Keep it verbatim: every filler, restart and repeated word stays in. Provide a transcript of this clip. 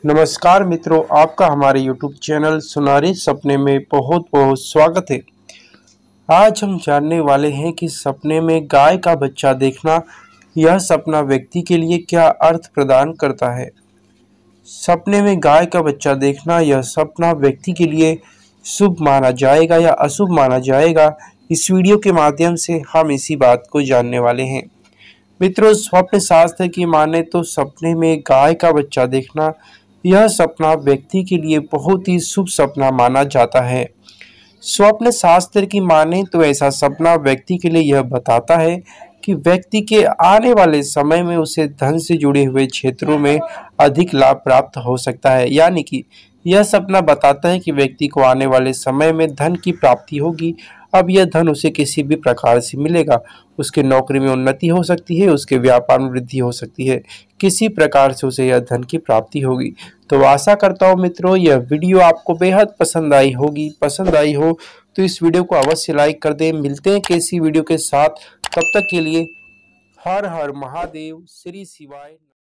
नमस्कार मित्रों, आपका हमारे यूट्यूब चैनल सुनहरे सपने में बहुत बहुत स्वागत है। आज हम जानने वाले हैं कि सपने में गाय का बच्चा देखना, यह सपना व्यक्ति के लिए क्या अर्थ प्रदान करता है। सपने में गाय का बच्चा देखना, यह सपना व्यक्ति के लिए शुभ माना जाएगा या अशुभ माना जाएगा। इस वीडियो के माध्यम से हम इसी बात को जानने वाले हैं। मित्रों, स्वप्न शास्त्र की माने तो सपने में गाय का बच्चा देखना, यह सपना व्यक्ति के लिए बहुत ही शुभ सपना माना जाता है। स्वप्न शास्त्र की माने तो ऐसा सपना व्यक्ति के लिए यह बताता है कि व्यक्ति के आने वाले समय में उसे धन से जुड़े हुए क्षेत्रों में अधिक लाभ प्राप्त हो सकता है। यानी कि यह सपना बताता है कि व्यक्ति को आने वाले समय में धन की प्राप्ति होगी। अब यह धन उसे किसी भी प्रकार से मिलेगा। उसके नौकरी में उन्नति हो सकती है, उसके व्यापार में वृद्धि हो सकती है, किसी प्रकार से उसे यह धन की प्राप्ति होगी। तो आशा करता हूँ मित्रों, यह वीडियो आपको बेहद पसंद आई होगी। पसंद आई हो तो इस वीडियो को अवश्य लाइक कर दें। मिलते हैं किसी वीडियो के साथ, तब तक के लिए हर हर महादेव, श्री शिवाय।